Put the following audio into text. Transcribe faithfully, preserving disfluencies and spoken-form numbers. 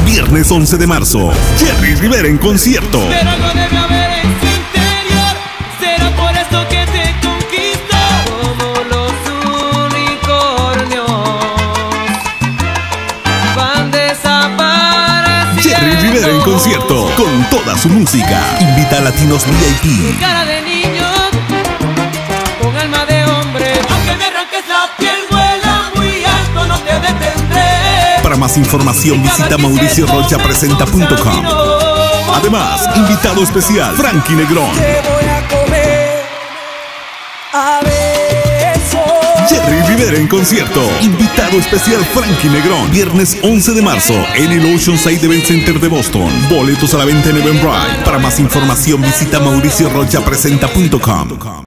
Viernes once de marzo, Jerry Rivera en concierto. Pero algo debe haber en su interior. Será por eso que te conquisto como los unicornios van desapareciendo. Jerry Rivera en concierto con toda su música. Invita a Latinos V I P. Cara de niño con alma de hombre. Aunque me arranques la piel, vuela muy alto, no te detendré. Para más información visita mauricio rocha presenta punto com. Además, invitado especial, Frankie Negron. Te voy a comer a besos. Jerry Rivera en concierto. Invitado especial, Frankie Negron. Viernes once de marzo en el Oceanside Event Center de Boston. Boletos a la venta en Eventbrite. Para más información visita mauricio rocha presenta punto com.